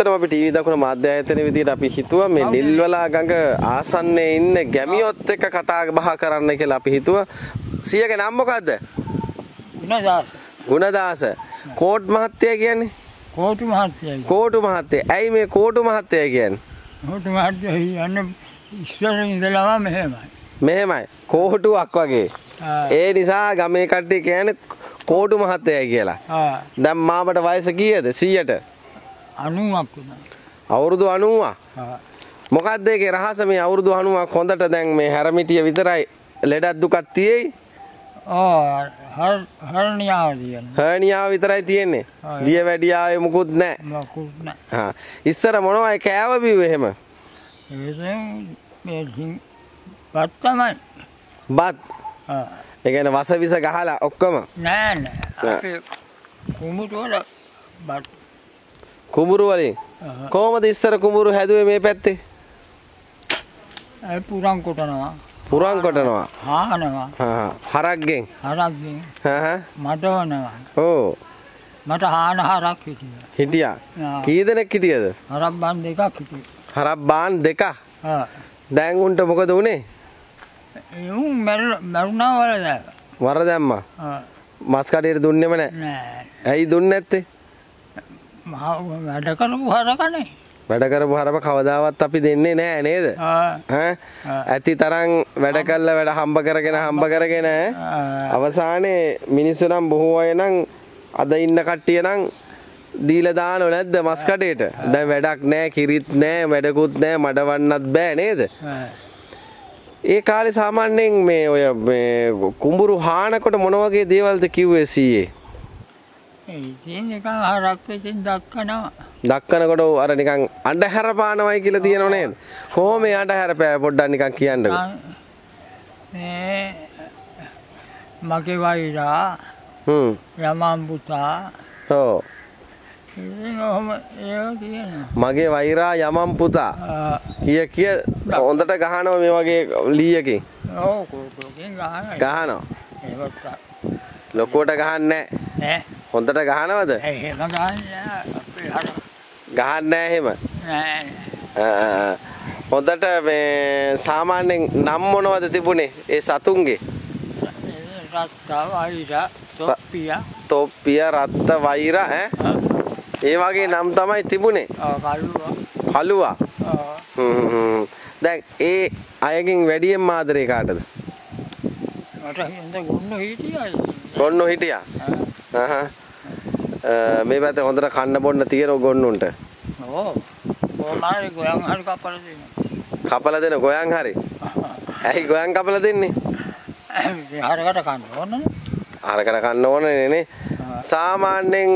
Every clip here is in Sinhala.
ඇත්තටම අපි ටීවී දකුණ මාධ්‍ය ආයතන විදියට අපි හිතුවා මේ නිල්වලා ගඟ ආසන්නයේ ඉන්න ගැමියොත් එක්ක කතා බහ කරන්න කියලා අපි හිතුවා. සියගේ නම මොකද්ද? ගුණදාස. කෝට් මහත්තයා කියන්නේ? කෝටු මහත්තයා. කෝටු මහත්තයා. ඇයි මේ කෝටු මහත්තයා කියන්නේ? කෝටු මහත්තයා කියන්නේ ඉස්සර ඉඳලාම මෙහෙමයි. මෙහෙමයි. කෝටුවක් වගේ. ඒ නිසා ගමේ කට්ටිය කියන්නේ කෝටු මහත්තයා කියලා. දැන් මාමට වයස කීයද? 100ට. 90ක් වුණා. අවුරුදු 90. මොකක්ද ඒකේ රහස මේ අවුරුදු 90ක් හොඳට දැන් මේ හැරමිටිය විතරයි ලෙඩක් දුකක් තියෙයි. හර්නියාව විතරයි තියෙන්නේ. දිය වැඩියාවේ මුකුත් නැහැ. මොකුත් නැහැ. ඉස්සර මොනවයි කෑව බිව්වේ එහෙම? බත් තමයි. බත්. ඒ කියන්නේ වස විස ගහලා ඔක්කොම? නෑ නෑ. අපේ කුඹුරු වල බත්. කුඹුරු වලින්? කොහොමද ඉස්සර කුඹුරු හැදුවේ මේ පැත්තේ? ඒ පුරන් කොටනවා. පුරන් කොටනවා. හානවා. හරක්ගෙන්. හරක්ගෙන්. මඩවනවා. ඔව්. මට හාන හරක් හිටියා. හිටියා. කී දෙනෙක් හිටියද? හරක් බාන් දෙකක් හිටියා. හරක් බාන් දෙකක්? දැන් උන්ට මොකද උනේ? උන් මරුණා වල වර දැම්මා. මස් කඩේට දුන්නෙම නැහැ. ඇයි දුන්නේ නැත්තේ? වැඩ කරපු හරකනේ. වැඩ කරපු හරම කවදාවත් අපි දෙන්නේ නැහැ නේද? ඇති තරම් වැඩ කළා වැඩ හම්බ කරගෙන අවසානයේ මිනිස්සු නම් බොහෝ අය නම් අද ඉන්න කට්ටිය නම් දීලා දානව නැද්ද මස් කඩේට? දැන් වැඩක් නැහැ, කිරිත් නැහැ, වැඩකුත් නැහැ, මඩවන්නත් බෑ නේද? ඒ කාලේ සාමාන්‍යයෙන් මේ ඔය මේ කුඹුරු හානකොට මොන වගේ දේවල්ද කිව්වේ සීයේ? ඉතින් එක හරක් ඉතින් දක්කනවා. දක්කනකොට අර නිකන් අඬහැර පානවයි කියලා තියෙනව නේද? කොහොම මේ අඬහැර පෑ පොඩ්ඩක් නිකන් කියන්නකෝ. මේ මගේ වෛරා යමම් පුතා. ඔව්. මගේ වෛරා යමම් පුතා. කිය හොඳට ගහනවා මේ වගේ ලීයකින්. ඔව් කොකෙන් ගහනවා. ලොකුවට ගහන්නේ නැහැ. හොඳට ගහනවද? එහෙම ගහන්නේ ගහන්නේ එහෙම. නෑ. හොඳට මේ සාමාන්‍යයෙන් නම් මොනවද තිබුණේ ඒ සතුන්ගේ? රත්ත වෛරා තොප්පියා. තොප්පියා රත්ත වෛරා ඒ වගේ නම් තමයි තිබුණේ. කළුවා. දැන් ඒ අයගෙන් වැඩියෙන් ආදරේ කාටද? මට හින්දා ගොන්නු හිටියා. ගොන්නු හිටියා. මේ පැත්තේ හොඳට කන්න බොන්න තියෙන ගොන්නුන්ට. ඔව්. කොහොමද ගෝයන් හරි කපලා දෙන්නේ? කපලා දෙන ගෝයන් හරි. ඇයි ගෝයන් කපලා දෙන්නේ? හරකට කන්න ඕනනේ. හරකට කන්න ඕනනේ නේ. සාමාන්‍යයෙන්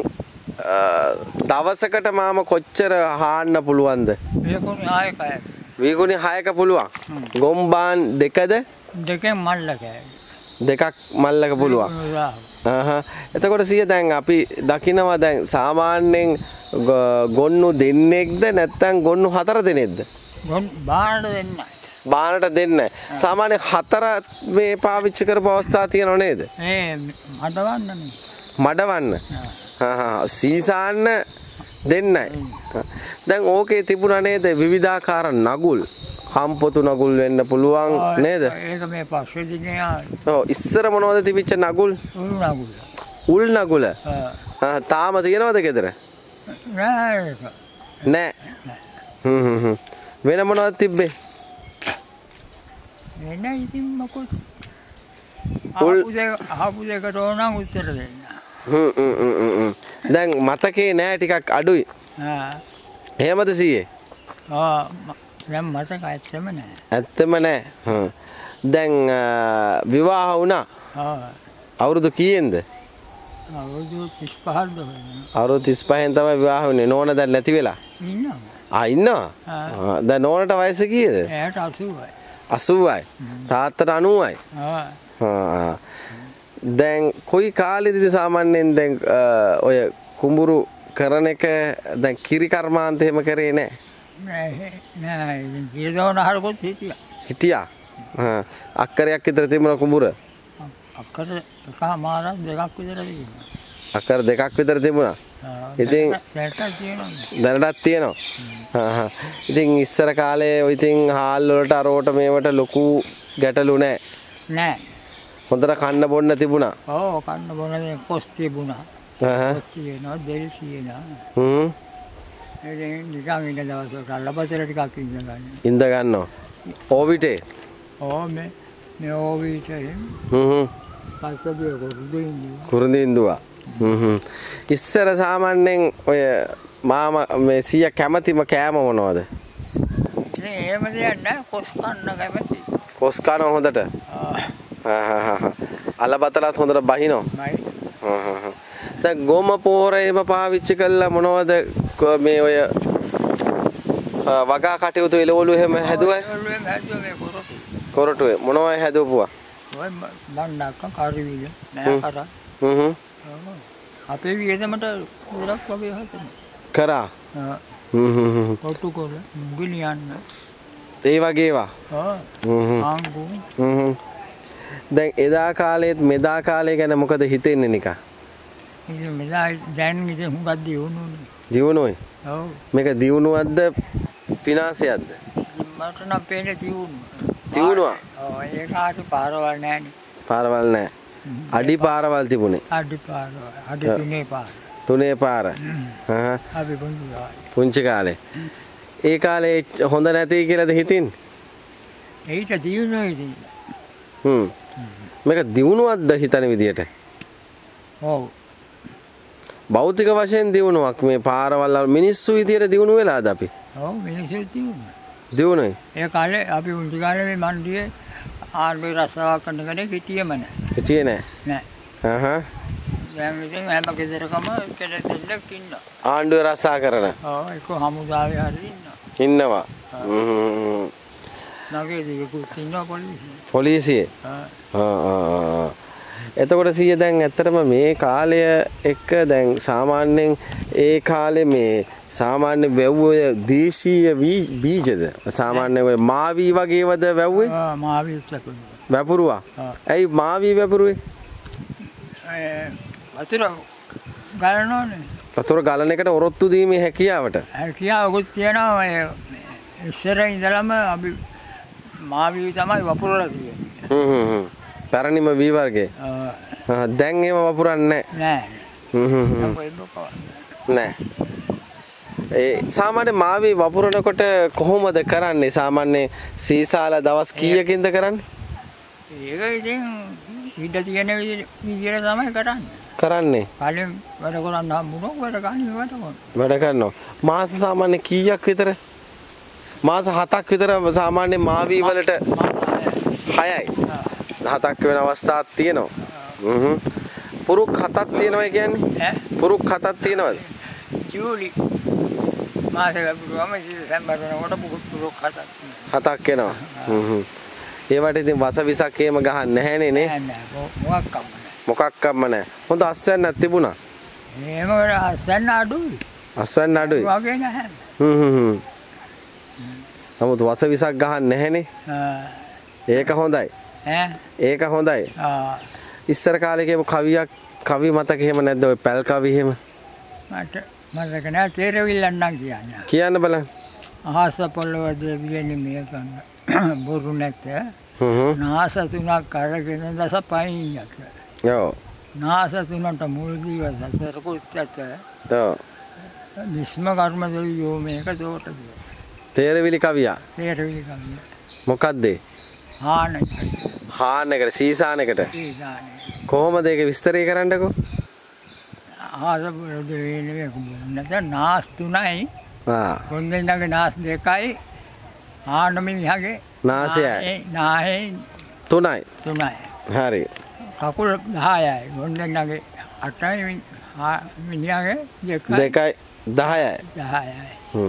දවසකට මාම කොච්චර හාන්න පුළුවන්ද? වීකුණි 6ක. වීකුණි 6ක පුළුවන්. ගොම්බාන් දෙකද? දෙකෙන් මල්ලක. දෙකක් මල්ලක පුළුවන්. එතකොට සිය දැන් අපි දකිනවා දැන් සාමාන්‍යයෙන් ගොන්නු දෙන්නෙක්ද නැත්නම් ගොන්නු 4 දෙනෙක්ද? බානට දෙන්නයි. බානට දෙන්නයි. සාමාන්‍ය 4 මේ පාවිච්චි කරපු අවස්ථා තියෙනව නේද? මඩවන්නනේ. මඩවන්න. සීසාන්න දෙන්නයි. දැන් ඕකේ තිබුණා නේද විවිධාකාර නගුල්. කම්පොතු නගුල් වෙන්න පුළුවන් නේද? ඒක මේ පස්සේ දිනේ ආවේ. ඔව් ඉස්සර මොනවද තිබිච්ච නගුල්? උල් නගුල. උල් නගුල. තාම තියෙනවද ගෙදර? නෑ. නෑ. වෙන මොනවද තිබ්බේ? වෙන ඉතින් මොකද? ආපු දෙකට ඕනම් උත්තර දෙන්න. දැන් මතකේ නෑ ටිකක් අඩුයි. එහෙමද සීයේ? දැන් මතක ඇත්තම නෑ. ඇත්තම නෑ. දැන් විවාහ වුණා. අවුරුදු කීයෙන්ද? අවුරුදු 35ක්ද වෙනවා. අවුරුදු 35න් තමයි විවාහ වුනේ. නෝන දැන් නැති වෙලා. ඉන්නවා. ඉන්නවා. දැන් නෝනට වයස කීයද? එයාට 80යි. 80යි. තාත්තට 90යි. දැන් කොයි කාලෙදිද සාමාන්‍යයෙන් දැන් ඔය කුඹුරු කරන එක දැන් කිරි කර්මාන්ත එහෙම කරේ නෑ. නෑ ගියදවන හරකොත් හිටියා. හිටියා. අක්කරයක් විතර තිබුණා කුඹුර. අක්කර එකමාරක් දෙකක් විතර තිබුණා. අක්කර දෙකක් විතර තිබුණා. ඉතින් දැනටත් තියෙනවා. ඉතින් ඉස්සර කාලේ ඔය ඉතින් හාල් වලට අරවට මේවට ලොකු ගැටලු නෑ. හොඳට කන්න බොන්න තිබුණා. ඔව් කන්න බොන්න කොස් තිබුණා. කොස් තියෙනවා දෙල් තියෙනවා. නිකන් ඉන්න දවසට ලබතර ටිකක් ඉඳ ගන්නවා. ඕවිටේ. මේ ඕවිටේ. පස්සදී කුරුඳු ඉඳුවා. ඉස්සර සාමාන්‍යයෙන් ඔය මාමා මේ සීයා කැමතිම කෑම මොනවද? එහෙම දෙයක් නෑ කොස් කන්න කැමති. කොස් කන හොඳට. අලබතලත් හොඳට බහිනෝ. දැන් ගොම පෝර එහෙම පාවිච්චි කළා මොනවද මේ ඔය වගා කටයුතු එළවලු එහෙම හැදුවා? කොරටුවේ මොනවයි හැදුවා? ඔය බණ්ඩක්ක කාරිවිල නෑ කරා. අපේ වියදමට ඉරක් වගේ හදන්න. කරා. කොටු කොල මුගලියන්න. ඒ වගේ ඒවා. ආංගු. දැන් එදා කාලේත් මෙදා කාලේ ගැන මොකද හිතෙන්නේ නිකන්? ඉතින් මෙදා දැන් ඉතින් හුඟක් දියුණුනේ. දියුණුවේ? ඔව්. මේක දියුණුවක්ද විනාශයක්ද? මට නම් පේන්නේ දියුණුවා. ඔව් ඒකට පාරවල් නැහැනේ. පාරවල් නැහැ. අඩි පාරවල් තිබුණේ. අඩි පාරවල්. අඩි තුනේ පාර. අපි පුංචි කාලේ. ඒ කාලේ හොඳ නැති කියලාද හිතින්නේ? ඒිට දියුණුවයි ඉතින්. මේක දියුණුවක්ද හිතන විදියට? ඔව්. භෞතික වශයෙන් දියුණුවක් මේ පාරවල් මිනිස්සු විදියට දියුණු වෙලාද අපි? ඔව් මිනිස්සු දියුණුයි. ඒ කාලේ අපි උන්ටි කාලේ මේ මණ්ඩියේ ආණ්ඩුවේ රස්සාවක් කරන කෙනෙක් හිටියේම නැහැ. හිටියේ නැහැ. නැහැ. දැන් ඉතින් හැම ගෙදරකම කෙනෙක් දෙන්නෙක් ඉන්නවා. ආණ්ඩුවේ රස්සා කරන. ඔව් ඒක හමුදාවේ හරි ඉන්නවා. නගේ දිගුත් ඉන්නවා පොලිසියේ. එතකොට සීය දැන් ඇත්තටම මේ කාලය එක්ක දැන් සාමාන්‍යයෙන් ඒ කාලේ මේ සාමාන්‍ය වැව්වේ දේශීය බීජද සාමාන්‍ය ඔය මාවි වගේවද වැව්වේ? මාවි වැපුරුවා. ඇයි මාවි වැපුරුවේ? වතුර ගලනෝනේ. වතුර ගලන එකට ඔරොත්තු දීමේ හැකියාවට. හැකියාවකුත් තියෙනවා. ඉස්සර ඉඳලම අපි මාවි තමයි වපුරලා තියෙන්නේ. පැරණිම වී වර්ගේ. දැන් ඒව වපුරන්නේ නැහැ. නෑ. ඒ සාමාන්‍ය මාවි වපුරනකොට කොහොමද කරන්නේ? සාමාන්‍ය සීසාල දවස් කීයකින්ද කරන්නේ? ඒක ඉතින් ඉඩ තියෙන විදියට තමයි කරන්නේ. කලින් වැඩ කරන්න හම්බුනොත් වැඩ කරනවා. මාස සාමාන්‍ය කීයක් විතර? මාස 7ක් විතර සාමාන්‍ය මාවි වලට 6යි. 7ක් වෙන අවස්ථාවක් තියෙනවා. පුරුක් 7ක් තියෙනවා කියන්නේ? පුරුක් 7ක් තියෙනවද? ජූලි මාසේ වපුරුවම සැම්බර් වෙනකොට පුරුක් 7ක් එනවා. ඒවට ඉතින් වස විසක් එහෙම ගහන්නේ නැහැනේ නේ? නෑ. මොකක්කම නැහැ. හොඳ අස්වැන්නක් තිබුණා. එහෙම අස්වැන්න අඩුයි. අස්වැන්න අඩුයි. වගේ නැහැ. නමුත් වස විසක් ගහන්නේ නැහැනේ. ඒක හොඳයි. ඒක හොඳයි. ඉස්සර කාලේ කියපු කවි මතක එහෙම නැද්ද ඔය පැල් කවි එහෙම? මට මතක නෑ තේරවිල්ලක් නම් කියන්න. කියන්න බලන්න. අහස පොළව දෙවියනි මේ කන්න බොරු නැත. නාස තුනක් අරගෙන දස පයින් යත. ඔව්. නාස තුනට මුල් දීව සතර කුත් යත. ඔව්. විස්ම කර්ම දෙවියෝ මේක තෝට දුව. තේරවිලි කවියා. තේරවිලි කවිය. මොකද්ද? හානකට සීසානකට. කොහොමද ඒක විස්තරය කරන්නකෝ? අහස පොළව දෙවියනි නැත නාස් තුනයි. කොන්දෙන්ගේ නාස් දෙකයි. ආනමිනිහගේ නාසයයි. නාහේ 3යි. 3යි. හරි. කකුල් 10යි. කොන්දෙන්ගේ 8යි මිනිහගේ 2යි 10යි. 10යි.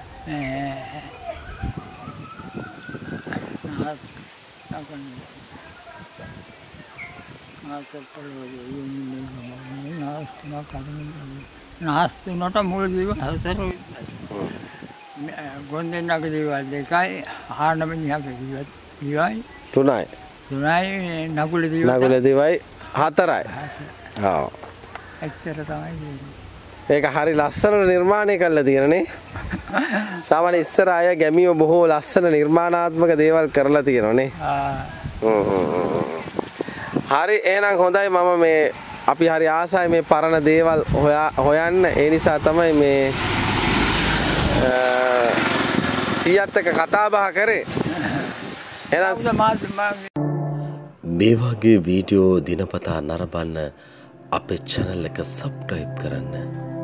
නාස් තුනට මුල් දීව හතර ගොන්දෙන්නාගේ දේවල් දෙකයි ආනමිනිහගේ දිවයි 3යි. 3යි නකුල දිවයි 4යි. ඔව්. එච්චර තමයි කියන්නේ. ඒක හරි ලස්සනට නිර්මාණය කරලා තියෙනනේ. සාමාන්‍ය ඉස්සර අය ගැමියෝ බොහෝ ලස්සන නිර්මාණාත්මක දේවල් කරලා තියෙනනේ. හරි එහෙනම් හොඳයි මම මේ අපි හරි ආසයි මේ පරණ දේවල් හොයන්න. ඒ නිසා තමයි මේ සියත් එක්ක කතා බහ කරේ. එහෙනම් මේ වගේ වීඩියෝ දිනපතා නරඹන්න අපේ channel එක subscribe කරන්න.